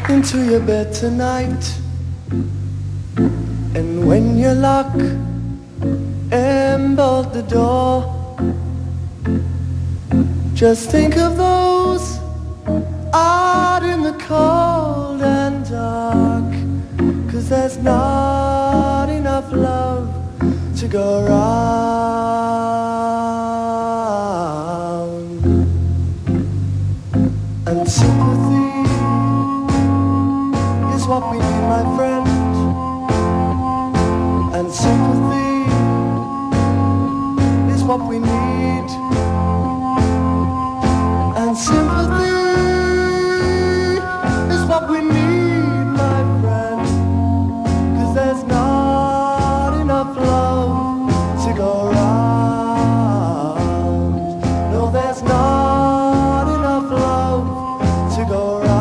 into your bed tonight, and when you lock and bolt the door, just think of those out in the cold and dark, 'cause there's not enough love to go round. And sympathy is what we need, my friend. And sympathy is what we need. And sympathy is what we need, my friend. 'Cause there's not enough love to go round. No, there's not enough love to go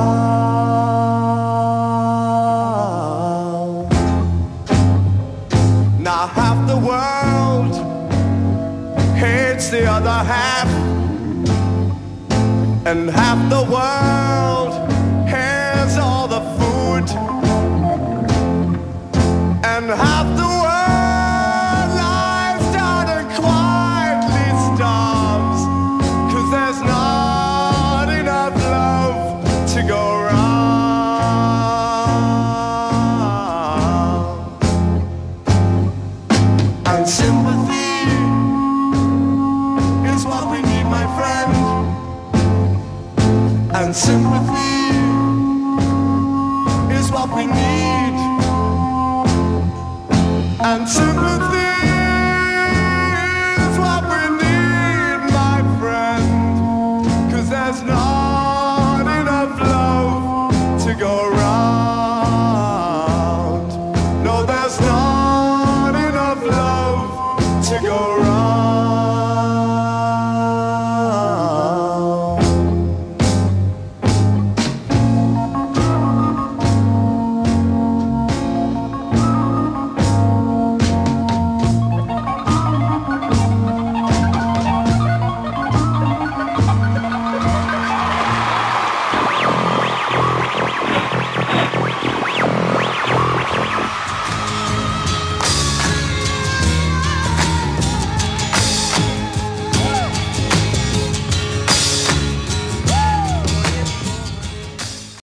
round. Now half the world hates the other half, and half the world has all the food, and half the world lies down and quietly starves, 'cause there's not enough love to go round. And sympathy is what we need, my friend. And sympathy is what we need. And sympathy